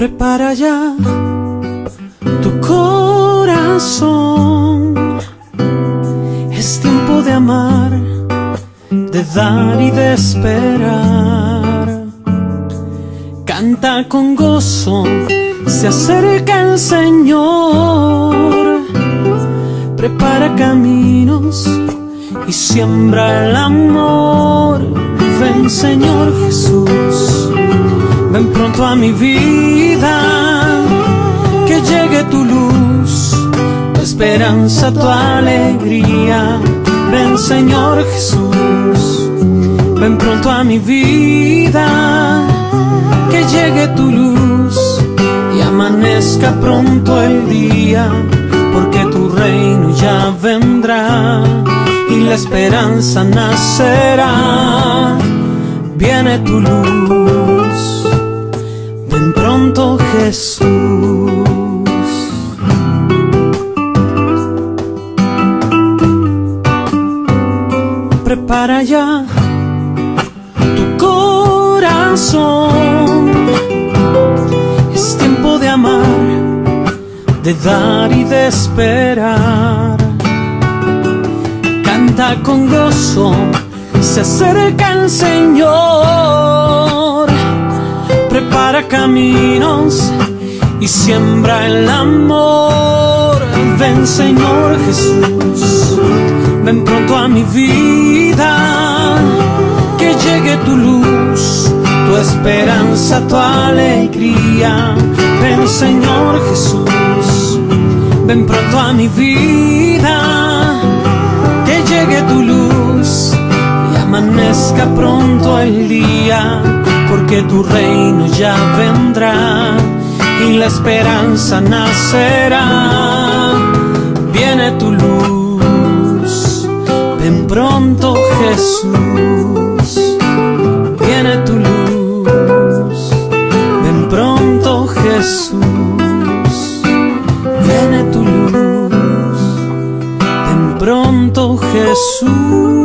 Prepara ya tu corazón. Es tiempo de amar, de dar y de esperar. Canta con gozo, se acerca el Señor. Prepara caminos y siembra el amor. Ven, Señor Jesús, ven pronto a mi vida, que llegue tu luz, tu esperanza, tu alegría. Ven, Señor Jesús, ven pronto a mi vida, que llegue tu luz y amanezca pronto el día, porque tu reino ya vendrá y la esperanza nacerá. Viene tu luz, ven pronto Jesús. Prepara ya tu corazón. Es tiempo de amar, de dar y de esperar. Canta con gozo, se acerca el Señor. Prepara caminos y siembra el amor. Ven, Señor Jesús, ven pronto a mi vida, que llegue tu luz, tu esperanza, tu alegría. Ven, Señor Jesús, ven pronto a mi vida, que llegue tu luz y amanezca pronto el día, porque tu reino ya vendrá y la esperanza nacerá. Viene tu luz, ven pronto Jesús. Viene tu luz, ven pronto Jesús. Viene tu luz, ven pronto Jesús.